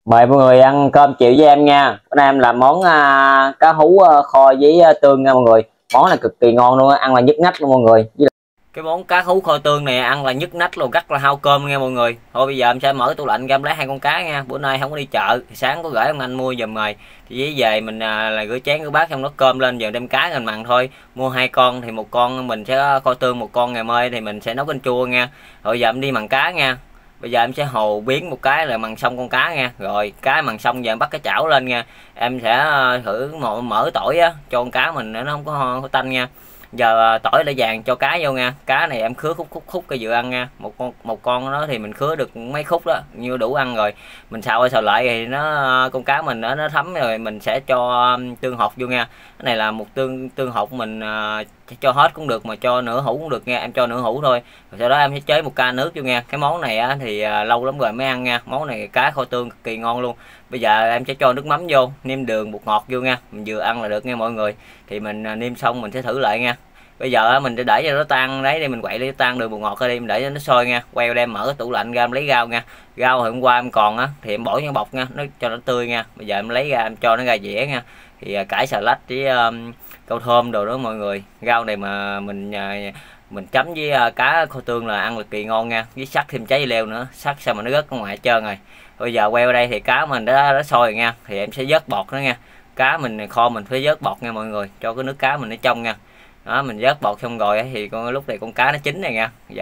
Mời mọi người ăn cơm chiều với em nha. Bữa nay em làm món cá hú kho với tương nha mọi người. Món này cực kỳ ngon luôn, ăn là nhức nách luôn mọi người. Cái món cá hú kho tương này ăn là nhức nách luôn, rất là hao cơm nha mọi người. Thôi bây giờ em sẽ mở tủ lạnh ra em lấy 2 con cá nha. Bữa nay không có đi chợ, sáng có gửi ông anh mua giùm rồi. Thì với về mình là rửa chén rửa bát xong nấu cơm lên, giờ đem cá mình mặn thôi. Mua 2 con thì 1 con mình sẽ kho tương, 1 con ngày mai thì mình sẽ nấu canh chua nha. Rồi giờ em đi mặn cá nha. Bây giờ em sẽ hồ biến một cái là mặn xong con cá nha. Rồi cá mặn xong giờ em bắt cái chảo lên nha. Em sẽ thử mở tỏi á cho con cá mình nó không có tanh nha. Giờ tỏi đã vàng cho cá vô nha. Cá này em khứa khúc cái vừa ăn nha. Một con nó thì mình khứa được mấy khúc đó, như đủ ăn rồi. Mình xào qua xào lại thì con cá mình nó thấm rồi mình sẽ cho tương hột vô nha. Cái này là một tương hột mình cho hết cũng được mà cho nửa hũ cũng được nha. Em cho nửa hũ thôi. Rồi sau đó em sẽ chế 1 ca nước vô nha. Cái món này thì lâu lắm rồi mới ăn nha. Món này cá kho tương cực kỳ ngon luôn. Bây giờ em sẽ cho nước mắm vô, nêm đường bột ngọt vô nha. Mình vừa ăn là được nha mọi người. Thì mình nêm xong mình sẽ thử lại nha. Bây giờ mình để cho nó tan đấy, đi mình quậy để tan đường bột ngọt ra đi, mình để cho nó sôi nha. Quay đem mở cái tủ lạnh ra em lấy rau nha. Rau hồi hôm qua em còn á thì em bỏ vô bọc nha, nó cho nó tươi nha. Bây giờ em lấy ra em cho nó ra dĩa nha. Thì cải xà lách với rau thơm đồ đó mọi người. Rau này mà mình chấm với cá kho tương là ăn cực kỳ ngon nha, với sắc thêm trái leo nữa, sắc sao mà nó rớt ra ngoài hết trơn rồi. Bây giờ quay qua đây thì cá mình đã sôi rồi nha, thì em sẽ vớt bọt đó nha. Cá mình kho mình phải vớt bọt nha mọi người, cho cái nước cá mình nó trong nha. Đó, mình vớt bọt xong rồi thì lúc này con cá nó chín này nha. Giờ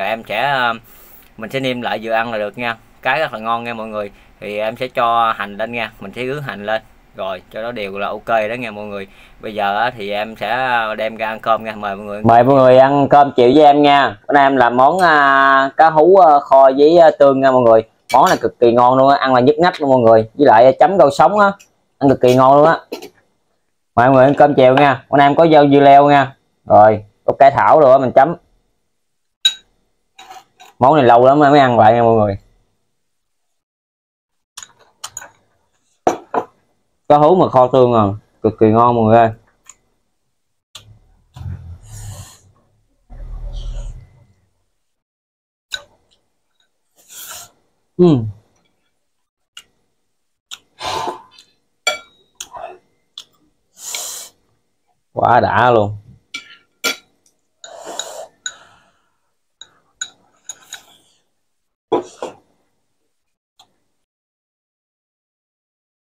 mình sẽ nêm lại vừa ăn là được nha. Cá rất là ngon nha mọi người. Thì em sẽ cho hành lên nha, mình sẽ rưới hành lên rồi cho nó đều là ok đó nha mọi người. Bây giờ thì em sẽ đem ra ăn cơm nha. Mời mọi người ăn cơm chiều với em nha. Bữa nay em làm món cá hú kho với tương nha mọi người. Món này cực kỳ ngon luôn á, ăn là nhức nách luôn mọi người, với lại chấm rau sống á, ăn cực kỳ ngon luôn á. Mời mọi người ăn cơm chiều nha. Bữa nay em có rau dưa leo nha, rồi có cải thảo rồi mình chấm. Món này lâu lắm mới ăn lại nha mọi người. Cá hú mà kho tương à, cực kỳ ngon mọi người ơi. Quá đã luôn.